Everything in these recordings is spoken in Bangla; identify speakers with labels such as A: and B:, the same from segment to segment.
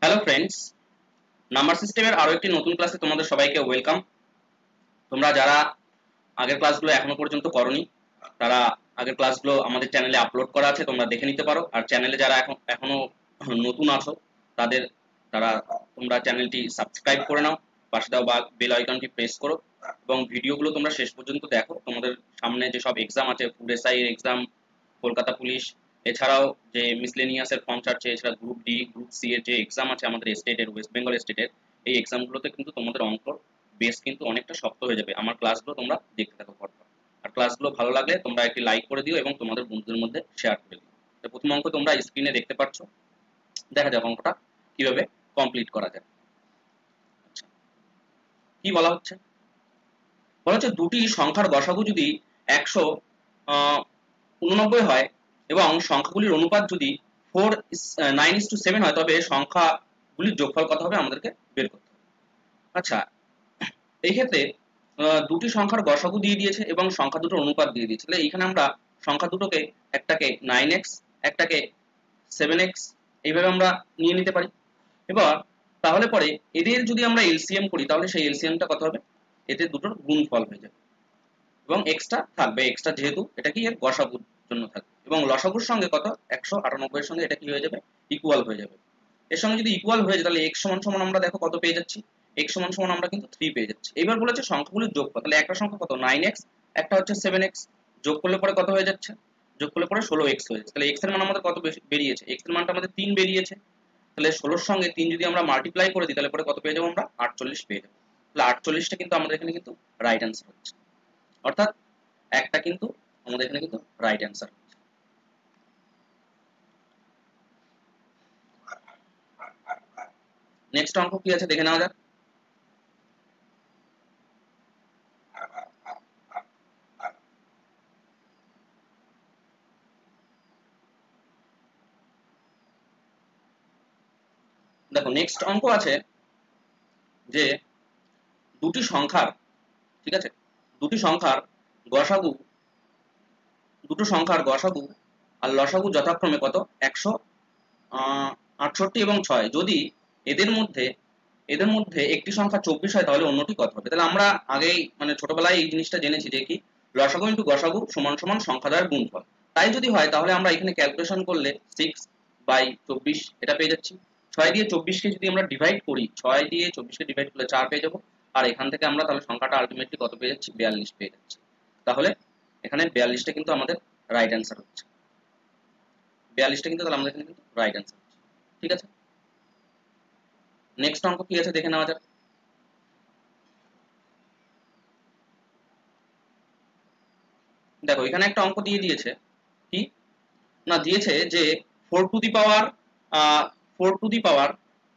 A: হ্যালো ফ্রেন্ডস, নাম্বার সিস্টেমের আরো একটি নতুন ক্লাসে তোমাদের সবাইকে ওয়েলকাম। তোমরা যারা আগের ক্লাসগুলো এখনো পর্যন্ত করোনি তারা আগের ক্লাসগুলো আমাদের চ্যানেলে আপলোড করা আছে, তোমরা দেখে নিতে পারো। আর চ্যানেলে যারা এখনো নতুন আছো তোমরা চ্যানেলটি সাবস্ক্রাইব করে নাও, পাশে দাও বা বেল আইকনটি প্রেস করো এবং ভিডিওগুলো তোমরা শেষ পর্যন্ত দেখো। তোমাদের সামনে যে সব এক্সাম আছে, ফুড এসআই এর এক্সাম, কলকাতা পুলিশ, এছাড়াও যে মিসলেনিয়াসের ফর্ম ছাড়ছে, এছাড়া গ্রুপ ডি গ্রুপ সি এর যে এক্সাম আছে আমাদের স্টেটের, ওয়েস্ট বেঙ্গল স্টেটের, এই এক্সামগুলোতে কিন্তু তোমাদের অঙ্ক বেস কিন্তু অনেকটা শক্ত হয়ে যাবে। আমার ক্লাসগুলো তোমরা দেখতে থাকো পরপর। আর ক্লাসগুলো ভালো লাগলে তোমরা একটি লাইক করে দিও এবং তোমাদের বন্ধুদের মধ্যে শেয়ার করে দিও। তো প্রথম অঙ্ক তোমরা স্ক্রিনে দেখতে পাচ্ছ, দেখা যাক অঙ্কটা কিভাবে কমপ্লিট করা যায়। আচ্ছা, কি বলা হচ্ছে? বলা হচ্ছে দুটি সংখ্যার গসাগু যদি 189 হয় এবং সংখ্যাগুলির অনুপাত যদি 9:7 হয়, তবে সংখ্যাগুলির যোগফল কত হবে আমাদেরকে বের করতে হবে। আচ্ছা, এই ক্ষেত্রে দুটি সংখ্যার গসাগু দিয়ে দিয়েছে এবং সংখ্যা দুটোর অনুপাত দিয়ে দিয়েছে। তাহলে এইখানে আমরা সংখ্যা দুটোকে, একটাকে 9x একটাকে 7x এইভাবে আমরা নিয়ে নিতে পারি। এবার তাহলে পরে এদের যদি আমরা এলসিএম করি তাহলে সেই এলসিএমটা কত হবে? এদের দুটোর গুণফল হয়ে যাবে এবং এক্সট্রা থাকবে, এক্সট্রা যেহেতু এটা কি এর গসাগুর জন্য থাকবে, এবং লসাগুর সঙ্গে কত 198 এর সঙ্গে এটা কি হয়ে যাবে? ইকুয়াল হয়ে যাবে। এর সঙ্গে যদি ইকুয়াল হয়ে যায় তাহলে x সমান সমান আমরা দেখো কত পেয়ে যাচ্ছি, x সমান সমান আমরা কিন্তু 3 পেয়ে যাচ্ছি। এবার বলেছে সংখ্যাগুলোর যোগফল, তাহলে একটা সংখ্যা কত 9x, একটা হচ্ছে 7x, যোগ করলে পরে কত হয়ে যাচ্ছে? যোগ করলে পরে 16x হয়ে যাচ্ছে। তাহলে x এর মান আমাদের কত বেরিয়েছে? x এর মানটা আমাদের 3 বেরিয়েছে। তাহলে 16 এর সঙ্গে 3 যদি আমরা মাল্টিপ্লাই করে দিই তাহলে পরে কত পেয়ে যাবো? আমরা 48 পেয়ে যাবো। তাহলে 48টা কিন্তু আমাদের এখানে কিন্তু রাইট অ্যান্সার হচ্ছে, অর্থাৎ একটা কিন্তু আমাদের এখানে কিন্তু রাইট অ্যান্সার হচ্ছে। নেক্সট অঙ্ক কি আছে দেখে নেওয়া যাক। দেখো নেক্সট অঙ্ক আছে যে দুটি সংখ্যার, ঠিক আছে, দুটি সংখ্যার গসাগু, দুটো সংখ্যার গসাগু আর লসাগু যথাক্রমে কত 168 এবং 6। যদি এদের মধ্যে একটি সংখ্যা 24 হয় তাহলে অন্যটি কত হবে? তাহলে আমরা আগেই মানে ছোটবেলায় এই জিনিসটা জেনেছি যে কি লসাগু ইন্টু গসাগু সমান সমান সংখ্যা দ্বয়ের গুণফল। তাই যদি হয় তাহলে আমরা এখানে ক্যালকুলেশন করলে 6/24 এটা পেয়ে যাচ্ছি। 6 দিয়ে 24কে যদি আমরা ডিভাইড করি, 6 দিয়ে 24কে ডিভাইড করলে 4 পেয়ে যাবো। আর এখান থেকে আমরা তাহলে সংখ্যাটা আলটিমেটলি কত পেয়ে যাচ্ছি? 42 পেয়ে যাচ্ছি। তাহলে এখানে 42টা কিন্তু আমাদের রাইট অ্যান্সার হচ্ছে। 42টা কিন্তু তাহলে আমাদের এখানে কিন্তু রাইট অ্যান্সার হচ্ছে। ঠিক আছে, নেক্সট অঙ্ক কি আছে দেখে নেওয়া যাক। দেখো এখানে একটা অঙ্ক দিয়ে দিয়েছে, কি না দিয়েছে যে 4 to the power 4 to the পাওয়ার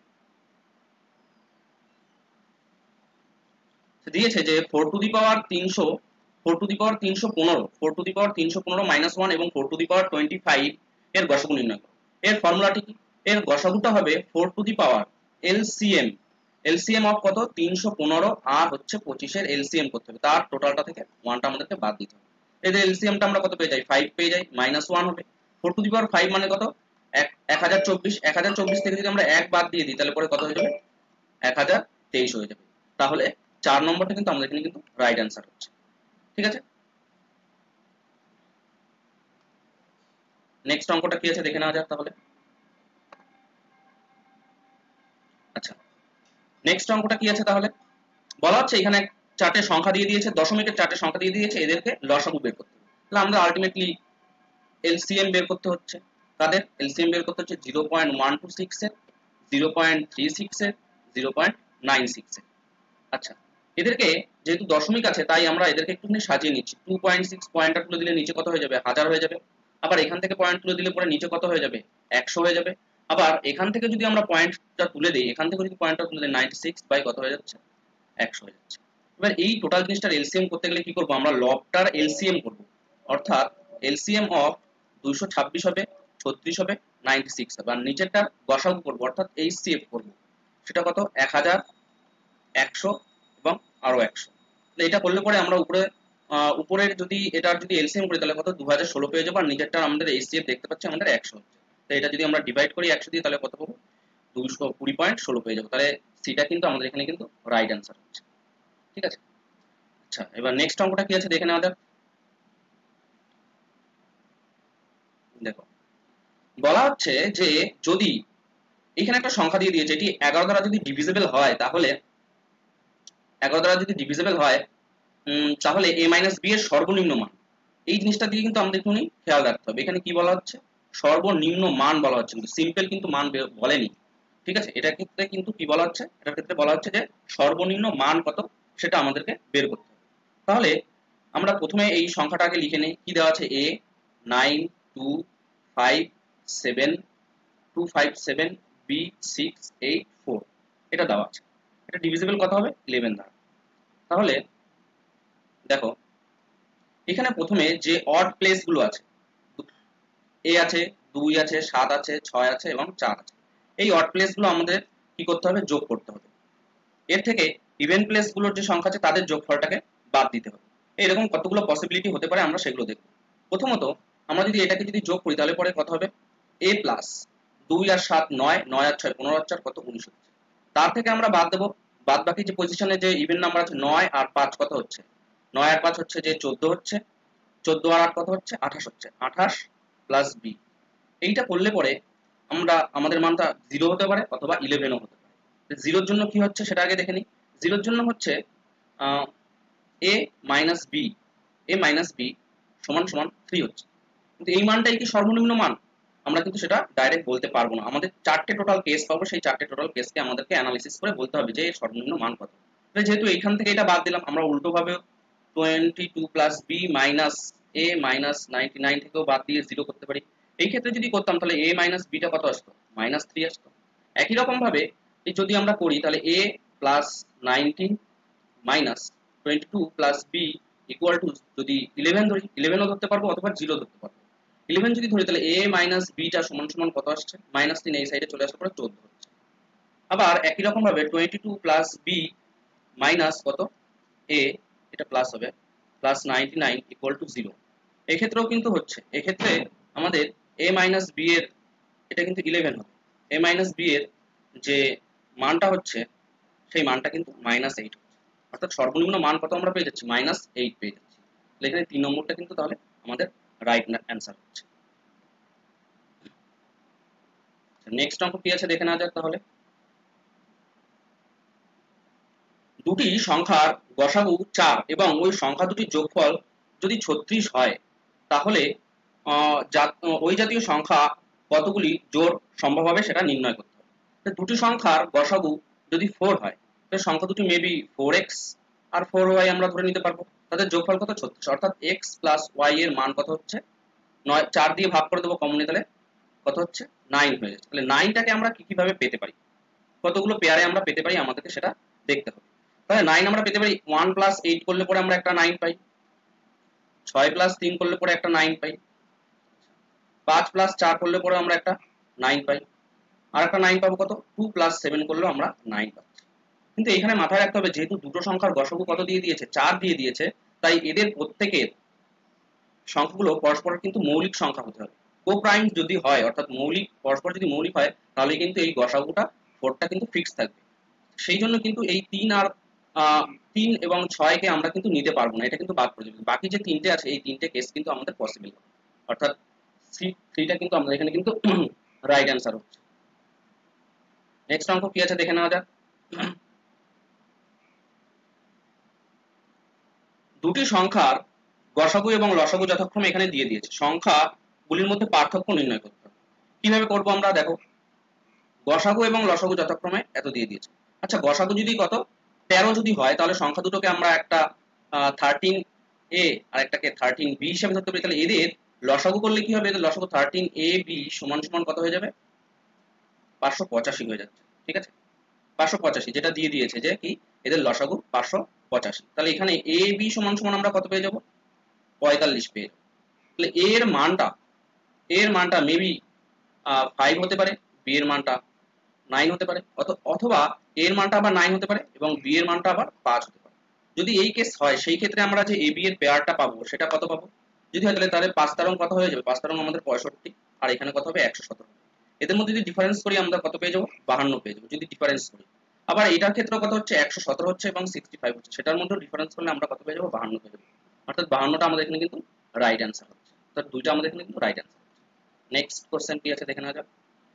A: দিয়েছে যে 4 to the power 300, 4 to the power 315, 4 to the power 315 -1 এবং 4 টু দি পাওয়ার 25 এর গসাগু নির্ণয় করো। এর ফর্মুলাটি কি? এর গসাগুটা হবে 4 to the power LCM, LCM of কত 315 আর হচ্ছে 25 এর এলসিএম করতে হবে, তার টোটালটা থেকে 1টা আমাদেরকে বাদ দিতে হবে। এদের এলসিএমটা আমরা কত পেয়ে যাই? 5 পেয়ে যাই, -1 হবে। 4 টু দি পাওয়ার 5 মানে কত 1024, 1024 থেকে যদি আমরা 1 বাদ দিয়ে দিই তাহলে পরে কত হয়ে যাবে? 1023 হয়ে যাবে। তাহলে 4 নম্বরটা কিন্তু আমাদের এখানে কিন্তু রাইট অ্যান্সার হচ্ছে। ঠিক আছে, নেক্সট অঙ্কটা কি আছে দেখে নেওয়া যাক তাহলে। আচ্ছা, নেক্সট অঙ্কটা কি আছে তাহলে? বলা হচ্ছে এখানে চারটে সংখ্যা দিয়ে দিয়েছে, দশমিকের চারটে সংখ্যা দিয়ে দিয়েছে, এদেরকে লসাগু বের করতে হবে। তাহলে আমরা আলটিমেটলি এলসিএম বের করতে হচ্ছে। তাদের এলসিএম বের করতে হচ্ছে 0.126 এর, 0.36 এর, 0.96 এর। আচ্ছা, এদেরকে যেহেতু দশমিক আছে তাই আমরা এদেরকে একটুখানি সাজিয়ে নিচ্ছি। 2.6 পয়েন্টটা তুলে দিলে নিচে কত হয়ে যাবে? 1000 হয়ে যাবে। আবার এখান থেকে পয়েন্ট তুলে দিলে পরে নিচে কত হয়ে যাবে? 100 হয়ে যাবে। আবার এখান থেকে যদি আমরা পয়েন্টটা তুলে দিই, এখান থেকে যদি পয়েন্টটা তুলে দিই 96 বাই কত হয়ে যাচ্ছে? 100 হয়ে যাচ্ছে। এবার এই টোটাল জিনিসটার এলসিএম করতে গেলে কি করব? আমরা লবটার এলসিএম করব, অর্থাৎ এলসিএম অফ 226 হবে, 36 হবে, 96 হবে। আর নিচেরটার গসাগু করব অর্থাৎ এইচসিএফ করব, সেটা কত? 1000, 100 এবং আরো 100। এটা করলে পরে আমরা উপরের যদি এটার যদি এলসিএম করি তাহলে কত? 2016 পেয়ে যাবো। আর নিচেরটা আমাদের এইচসিএফ দেখতে পাচ্ছি আমাদের 100 হচ্ছে। তো এটা যদি আমরা ডিভাইড করি 100 দিয়ে তাহলে কত পাবো? 220.16 পেয়ে যাবো। তাহলে সিটা কিন্তু আমাদের এখানে কিন্তু রাইট অ্যান্সার হচ্ছে। ঠিক আছে, আচ্ছা এবার নেক্সট অঙ্কটা কি আছে দেখে নেওয়া যাক। দেখো বলা হচ্ছে যে যদি এখানে একটা সংখ্যা দিয়ে দিয়েছে, এটি 11 দ্বারা যদি ডিভিজিবল হয় তাহলে 11 দ্বারা যদি ডিভিজিবল হয় তাহলে a মাইনাস b এর সর্বনিম্ন মান। এই জিনিসটা দিয়ে কিন্তু আমাদের একটু খেয়াল রাখতে হবে। এখানে কি বলা হচ্ছে, সর্বনিম্ন মান বলা হচ্ছে, কিন্তু সিম্পল কিন্তু মান বলেনি। ঠিক আছে, এটার ক্ষেত্রে কিন্তু কি বলা হচ্ছে, এটার ক্ষেত্রে বলা হচ্ছে যে সর্বনিম্ন মান কত সেটা আমাদেরকে বের করতে হবে। তাহলে আমরা প্রথমে এই সংখ্যাটাকে লিখে নেই। কি দেওয়া আছে, a 9257257 b 684 এটা দেওয়া আছে। এটা ডিভিজিবল কত হবে, 11 দ্বারা। তাহলে দেখো এখানে প্রথমে যে অড প্লেস গুলো আছে, এ আছে, 2 আছে, 7 আছে, 6 আছে এবং 4 আছে, এই অড প্লেস গুলো আমাদের কি করতে হবে, যোগ করতে হবে। এর থেকে ইভেন প্লেস গুলোর যে সংখ্যা আছে তাদের যোগফলটাকে বাদ দিতে হবে। এরকম কতগুলো পসিবিলিটি হতে পারে আমরা সেগুলো দেখব। প্রথমত আমরা যদি এটাকে যদি যোগ করি তাহলে পরে কত হবে, a প্লাস 2 আর 7 9, 9 আর 6 15 আর 4 কত 19 হচ্ছে। তার থেকে আমরা বাদ দেবো, বাদ বাকি যে পজিশনে যে ইভেন নাম্বার আছে 9 আর 5 কত হচ্ছে, 9 আর 5 হচ্ছে যে 14 হচ্ছে, 14 আর 8 কত হচ্ছে 28 হচ্ছে, 28 প্লাস b। এইটা করলে পরে আমরা আমাদের মানটা 0 হতে পারে অথবা 11ও হতে পারে। জিরোর জন্য কি হচ্ছে সেটা আগে দেখে নিই। জিরোর জন্য হচ্ছে a minus b, a minus b সমান সমান 3 হচ্ছে। কিন্তু এই মানটাই কি সর্বনিম্ন মান, আমরা কিন্তু সেটা ডাইরেক্ট বলতে পারবো না। আমাদের চারটে টোটাল কেস পাবো, সেই চারটে টোটাল কেসকে আমাদেরকে অ্যানালিসিস করে বলতে হবে যে এর সর্বনিম্ন মান কত। যেহেতু এইখান থেকে এটা বাদ দিলাম, আমরা উল্টো ভাবে 22 plus b minus a minus 99 থেকেও বাদ দিয়ে 0 করতে পারি। এই ক্ষেত্রে যদি করতাম তাহলে a মাইনাস b টা কত আসতো, মাইনাস 3 আসতো। একই রকম ভাবে যদি আমরা করি তাহলে a plus 19 minus 22 plus b equal to, যদি 11 ধরি 11ও ধরতে পারবো অথবা 0 ধরতে পারবো। 11 যদি ধরি তাহলে a মাইনাস b টা সমান সমান কত আসছে, মাইনাস 3 এই সাইডে চলে আসার পরে 14 হচ্ছে। আবার একই রকম ভাবে 22 প্লাস b মাইনাস কত a, এটা প্লাস হবে, প্লাস 99 ইকুয়াল টু 0। এক্ষেত্রেও কিন্তু হচ্ছে, এক্ষেত্রে আমাদের a মাইনাস b এর এটা কিন্তু 11 হবে, a মাইনাস b এর যে মানটা হচ্ছে সেই মানটা কিন্তু মাইনাস 8 হচ্ছে। অর্থাৎ সর্বনিম্ন মান কত আমরা পেয়ে যাচ্ছি, মাইনাস 8 পেয়ে যাচ্ছি। এখানে 3 নম্বরটা কিন্তু তাহলে আমাদের রাইট অ্যান্সার হচ্ছে। নেক্সট অঙ্ক কি আছে দেখে নেওয়া যাক। তাহলে দুটি সংখ্যার গসাগু 4 এবং ওই সংখ্যা দুটির যোগফল যদি 36 হয় তাহলে ওই জাতীয় সংখ্যা কতগুলি জোড় সম্ভব হবে সেটা নির্ণয় করতে হবে। দুটি সংখ্যার গসাগু যদি 4 হয় তাহলে সংখ্যা দুটি মেবি 4x আর 4y আমরা ধরে নিতে পারবো। তাদের যোগফল কত 36, অর্থাৎ x প্লাস y এর মান কত হচ্ছে 9, 4 দিয়ে ভাগ করে দেবো কমনে, তাহলে কত হচ্ছে 9 হয়ে যাচ্ছে। তাহলে 9টাকে আমরা কিভাবে পেতে পারি, কতগুলো পেয়ারে আমরা পেতে পারি আমাদেরকে সেটা দেখতে হবে। তাহলে 9 আমরা পেতে পারি 1 প্লাস 8 করলে পরে আমরা একটা 9 পাই, 6 প্লাস 3 করলে পরে একটা 9 পাই, 5 প্লাস 4 করলে পরে আমরা একটা 9 পাই, আর একটা 9 পাবো কত 2 প্লাস 7 করলেও আমরা 9 পাচ্ছি। কিন্তু এখানে মাথায় রাখতে হবে যেহেতু দুটো সংখ্যার গসাগু কত দিয়ে দিয়েছে 4 দিয়ে দিয়েছে, তাই এদের প্রত্যেকের সংখ্যাগুলো পরস্পরের কিন্তু মৌলিক সংখ্যা হতে হবে। কোপ্রাইম যদি হয় অর্থাৎ মৌলিক, পরস্পর যদি মৌলিক হয় তাহলে কিন্তু এই গসাগুটা 4টা কিন্তু ফিক্স থাকবে। সেই জন্য কিন্তু এই 3 আর 3 এবং 6 কে আমরা কিন্তু নিতে পারবো না, এটা কিন্তু বাদ পড়ে যাবে। বাকি যে তিনটে আছে এই তিনটে কেস কিন্তু আমাদের পসিবল, অর্থাৎ থ্রিটা কিন্তু আমাদের এখানে কিন্তু রাইট অ্যান্সার হচ্ছে। নেক্সট অঙ্ক কি আছে দেখে নেওয়া যাক। দুটি সংখ্যার গসাগু এবং লসাগু যথাক্রমে এখানে দিয়ে দিয়েছে, সংখ্যাগুলির মধ্যে পার্থক্য নির্ণয় করতে হবে। কিভাবে করবো আমরা, দেখো গসাগু এবং লসাগু যথাক্রমে এত দিয়ে দিয়েছে। আচ্ছা গসাগু যদি কত 13 যদি হয় তাহলে সংখ্যা দুটোকে আমরা একটা 13a আর একটাকে 13b হিসেবে ধরতে পারি। তাহলে এদের লসাগু করলে কি হবে, এদের লসাগু 13ab সমান সমান কত হয়ে যাবে 585 হয়ে যাচ্ছে। ঠিক আছে, 585 যেটা দিয়ে দিয়েছে যে কি এদের লসাগু 585। তাহলে এখানে a b সমান সমান আমরা কত পেয়ে যাব 45 পেয়ে যাবো। তাহলে এর মানটা মেবি 5 হতে পারে, b এর মানটা 9 হতে পারে, অথবা a এর মানটা আবার 9 হতে পারে এবং b এর মানটা আবার 5 হতে পারে। যদি এই কেস হয় সেই ক্ষেত্রে আমরা যে ab এর পেয়ারটা পাবো সেটা কত পাবো, যদি হয় তাহলে 5 তারং কত হয়ে যাবে, 5 তারং আমাদের 65 আর এখানে কত হবে 117। এদের মধ্যে যদি ডিফারেন্স করি আমরা কত পেয়ে যাবো 52 পেয়ে যাবো যদি ডিফারেন্স করি। আবার এটার ক্ষেত্রে কত হচ্ছে 117 হচ্ছে এবং 65 হচ্ছে, সেটার মধ্যে ডিফারেন্স করলে আমরা কত পেয়ে যাবো 52 পেয়ে যাবো। অর্থাৎ 52টা আমাদের এখানে কিন্তু রাইট অ্যান্সার হচ্ছে, অর্থাৎ দুইটা আমাদের এখানে কিন্তু রাইট অ্যান্সার। নেক্সট কোশ্চেন কি আছে দেখে নেওয়া যাক।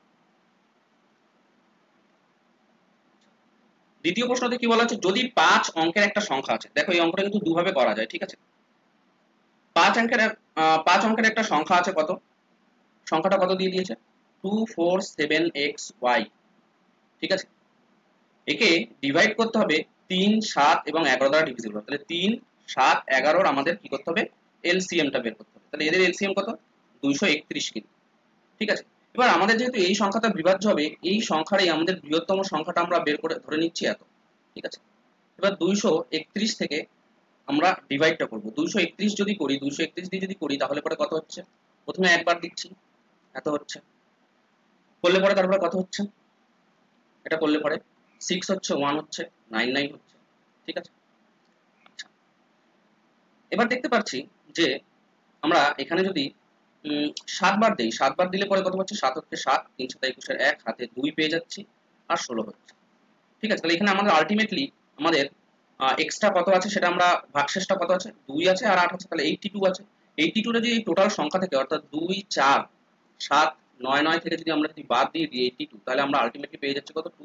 A: দ্বিতীয় প্রশ্নতে কি বলা হচ্ছে, যদি 5 অঙ্কের একটা সংখ্যা আছে, দেখো এই অঙ্কটা কিন্তু দুভাবে করা যায়, ঠিক আছে। 5 অঙ্কের একটা সংখ্যা আছে, কত সংখ্যাটা কত দিয়ে দিয়েছে 247xy, ঠিক আছে। একে ডিভাইড করতে হবে 3, 7 এবং 11 দ্বারা ডিভিজিবল। তাহলে 3, 7, 11 আমাদের কি করতে হবে এলসিএমটা বের করতে হবে। তাহলে এদের এলসিএম কত 231 কিন্তু, ঠিক আছে। এবার আমাদের যেহেতু এই সংখ্যাটা বিভাজ্য হবে, এই সংখ্যারই আমাদের বৃহত্তম সংখ্যাটা আমরা বের করে ধরে নিচ্ছি এত, ঠিক আছে। এবার 231 থেকে আমরা ডিভাইডটা করব। 231 যদি করি, 231 দিয়ে যদি করি তাহলে পরে কত হচ্ছে, প্রথমে একবার দিচ্ছি এত হচ্ছে, করলে পরে তারপরে কত হচ্ছে, এটা করলে পরে 6 হচ্ছে, 1 হচ্ছে, 99 হচ্ছে, ঠিক আছে। আচ্ছা, এবার দেখতে পাচ্ছি যে আমরা এখানে যদি 7 বার দেই, 7 বার দিলে পরে কত হচ্ছে, 7 হচ্ছে 7, 3 7 21 1 হাতে 2 পেয়ে যাচ্ছি আর 16 হচ্ছে, ঠিক আছে। তাহলে এখানে আমাদের আলটিমেটলি আমাদের এক্সট্রা কত আছে সেটা আমরা ভাগশেষটা কত আছে 2 আছে আর 8 আছে, তাহলে 82 আছে। 82 টা যদি টোটাল সংখ্যা থেকে অর্থাৎ 2, 4, 7, 9, 9 থেকে যদি আমরা যদি বাদ দিয়ে দিই 82, তাহলে আমরা আলটিমেটলি পেয়ে যাচ্ছি কত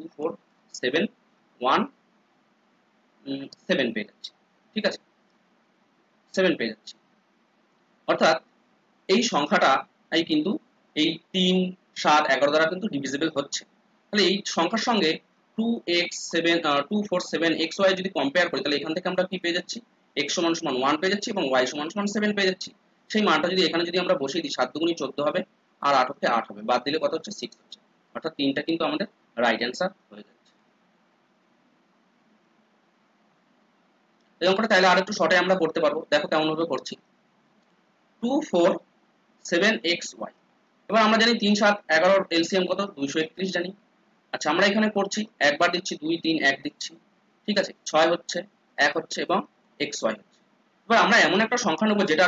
A: 24717 পেয়ে যাচ্ছি, ঠিক আছে, 7 পেয়ে যাচ্ছি। অর্থাৎ এই সংখ্যাটা কিন্তু এই 3, 7, 11 দ্বারা কিন্তু ডিভিজিবল হচ্ছে। তাহলে এই সংখ্যার সঙ্গে 247xy যদি কম্পেয়ার করি, তাহলে এখান থেকে আমরা কি পেয়ে যাচ্ছি, x সমান সমান 1 পেয়ে যাচ্ছি এবং y সমান সমান 7 পেয়ে যাচ্ছি। সেই মানটা যদি এখানে যদি আমরা বসিয়ে দিই, 7 দুগুণী 14 হবে আর 8 হচ্ছে 8 হবে, বাদ দিলে কত হচ্ছে 6 হচ্ছে, অর্থাৎ তিনটা কিন্তু আমাদের রাইট অ্যান্সার হয়ে যাচ্ছে। এই অঙ্কটা তাহলে আরেকটু শর্টে আমরা করতে পারবো, দেখো কেমন ভাবে করছি। 247xy, এবার আমরা জানি 3, 7, 11 এলসিএম কত 231 জানি। আচ্ছা, আমরা এখানে করছি একবার দিচ্ছি 2, 3, 1 দিচ্ছি, ঠিক আছে, 6 হচ্ছে, 1 হচ্ছে এবং xy হচ্ছে। এবার আমরা এমন একটা সংখ্যা নেব যেটা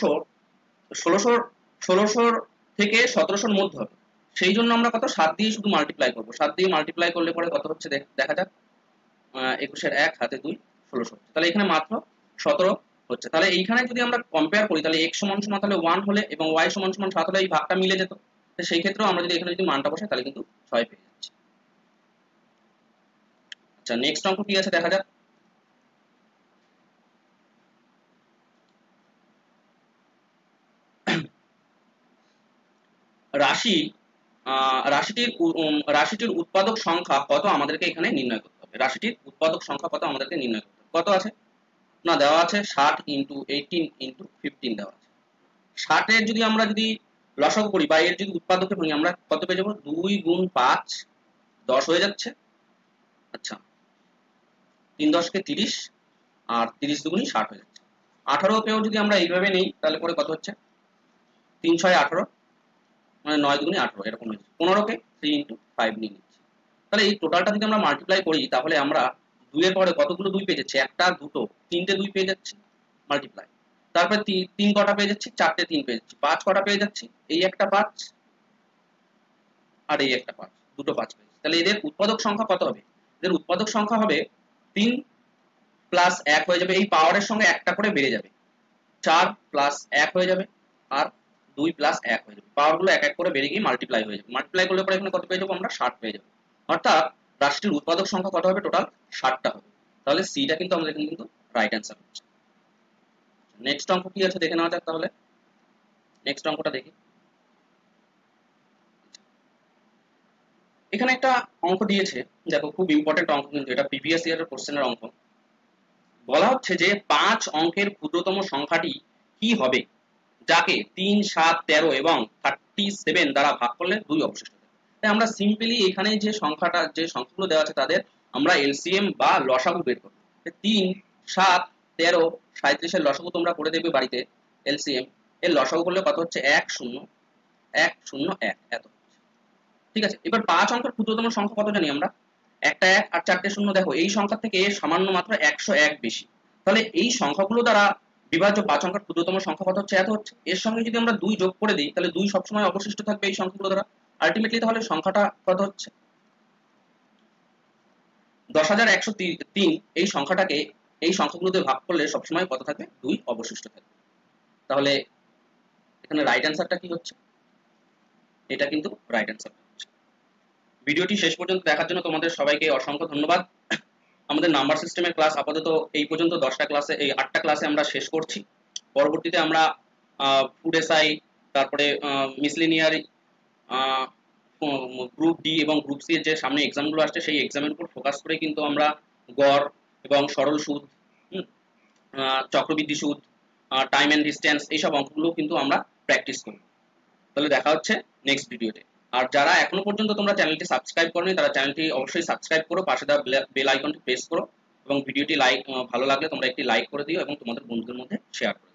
A: 1600 থেকে 1700 মধ্যে হবে, সেই জন্য আমরা কত 7 দিয়ে শুধু মাল্টিপ্লাই করব। 7 দিয়ে মাল্টিপ্লাই করলে পরে কত হচ্ছে দেখা যাক, 21 1 হাতে 2, 1600 হচ্ছে। তাহলে এখানে মাত্র 17 হচ্ছে। তাহলে এইখানে যদি আমরা কম্পেয়ার করি, তাহলে x সমান সমান তাহলে 1 হলে এবং y সমান সমান 7 হলে এই ভাগটা মিলে যেত। তো সেই ক্ষেত্রেও আমরা যদি এখানে যদি মানটা বসাই তাহলে কিন্তু 6 পেয়ে যাচ্ছি। আচ্ছা, নেক্সট অঙ্ক কি আছে দেখা যাক। রাশিটির উৎপাদক সংখ্যা কত আমাদেরকে এখানে নির্ণয় করতে হবে। রাশিটির উৎপাদক সংখ্যা কত আমাদেরকে নির্ণয় করতে হবে। কত আছে না, দেওয়া আছে 60 × 18 × 15 দেওয়া আছে। 60 এর যদি আমরা যদি লসাগু করি বা এর যদি উৎপাদকে ভাঙি, আমরা কত পেয়ে যাবো 2 × 5 10 হয়ে যাচ্ছে। আচ্ছা, 3 10 কে 30 আর 30 দুগুণী 60 হয়ে যাচ্ছে। 18 কেও যদি আমরা এইভাবে নেই তাহলে পরে কত হচ্ছে 3 6 18, মানে 9 দুগুণী 18 এরকম হয়ে যাচ্ছে। 15 কে 3 × 5 নিয়ে নিচ্ছি। তাহলে এই টোটালটা যদি আমরা মাল্টিপ্লাই করি তাহলে আমরা 2 এর পরে কতগুলো 2 পেয়ে যাচ্ছি, একটা, দুটো, তিনটে 2 পেয়ে যাচ্ছি মাল্টিপ্লাই। তারপরে 3 কটা পেয়ে যাচ্ছি, 4টে 3 পেয়ে যাচ্ছি, 5 কটা পেয়ে যাচ্ছি, এই একটা 5 আর এই একটা 5, দুটো 5 পেয়ে যাচ্ছি। তাহলে এদের উৎপাদক সংখ্যা কত হবে, এদের উৎপাদক সংখ্যা হবে 3 + 1 হয়ে যাবে, এই পাওয়ারের সঙ্গে একটা করে বেড়ে যাবে, 4 + 1 হয়ে যাবে আর 2 + 1 হয়ে যাবে। পাওয়ারগুলো এক এক করে বেড়ে গিয়ে মাল্টিপ্লাই হয়ে যাবে। মাল্টিপ্লাই করলে পরে এখানে কত পেয়ে যাবো আমরা 60 পেয়ে যাবো। অর্থাৎ রাশিটির উৎপাদক সংখ্যা কত হবে, টোটাল 60টা হবে। তাহলে সিটা কিন্তু আমাদের এখানে কিন্তু রাইট অ্যান্সার হচ্ছে। নেক্সট অঙ্ক কি আছে দেখে নেওয়া যাক। তাহলে নেক্সট অঙ্কটা দেখি। এখানে একটা অঙ্ক দিয়েছে, দেখো খুব ইম্পর্টেন্ট অঙ্ক কিন্তু এটা, প্রিভিয়াস ইয়ারের কোশ্চেনের অঙ্ক। বলা হচ্ছে যে 5 অঙ্কের ক্ষুদ্রতম সংখ্যাটি কি হবে যাকে 3, 7, 13 এবং 37 দ্বারা ভাগ করলে 2 অবশিষ্ট থাকে। তাই আমরা সিম্পলি এখানে যে সংখ্যাগুলো দেওয়া আছে তাদের আমরা এলসিএম বা লসাগু বের করব। 3, 7, 13, 37 এর লসাগু তোমরা করে দেবে বাড়িতে, এলসিএম এর লসাগু করলে কত হচ্ছে 1 0 1 0 1 এত হচ্ছে, ঠিক আছে। এবার 5 অঙ্কের ক্ষুদ্রতম সংখ্যা কত জানি আমরা, একটা 1 আর 4টে 0। দেখো এই সংখ্যা থেকে সামান্য মাত্র 101 বেশি, তাহলে এই সংখ্যাগুলো দ্বারা বিভাজ্য 5 অঙ্কের ক্ষুদ্রতম সংখ্যা কত হচ্ছে এত হচ্ছে। এর সঙ্গে যদি আমরা 2 যোগ করে দিই তাহলে 2 সবসময় অবশিষ্ট থাকবে এই সংখ্যাগুলো দ্বারা, আলটিমেটলি তাহলে সংখ্যাটা কত হচ্ছে 10,103। এই সংখ্যাটাকে এই সংখ্যাগুলোতে ভাগ করলে সবসময় কত থাকবে 2 অবশিষ্ট থাকবে। তাহলে এখানে রাইট অ্যান্সারটা কি হচ্ছে, এটা কিন্তু রাইট অ্যান্সার হচ্ছে। ভিডিওটি শেষ পর্যন্ত দেখার জন্য তোমাদের সবাইকে অসংখ্য ধন্যবাদ। আমাদের নাম্বার সিস্টেমের ক্লাস আপাতত এই পর্যন্ত 10টা ক্লাসে, এই 8টা ক্লাসে আমরা শেষ করছি। পরবর্তীতে আমরা ফুড এসআই, তারপরে মিসলিনিয়ারি, গ্রুপ ডি এবং গ্রুপ সি এর যে সামনে এক্সামগুলো আসছে সেই এক্সামের উপর ফোকাস করে কিন্তু আমরা গড় এবং সরল সুদ, চক্রবৃদ্ধি সুদ, টাইম অ্যান্ড ডিস্টেন্স, এইসব অঙ্কগুলো কিন্তু আমরা প্র্যাকটিস করি। তাহলে দেখা হচ্ছে নেক্সট ভিডিওতে। আর যারা এখনো পর্যন্ত তোমরা চ্যানেলটি সাবস্ক্রাইব করোনি তারা চ্যানেলটি অবশ্যই সাবস্ক্রাইব করো, পাশে দেওয়া বেল আইকনটি প্রেস করো এবং ভিডিওটি ভালো লাগলে তোমরা একটি লাইক করে দিও এবং তোমাদের বন্ধুদের মধ্যে শেয়ার করো।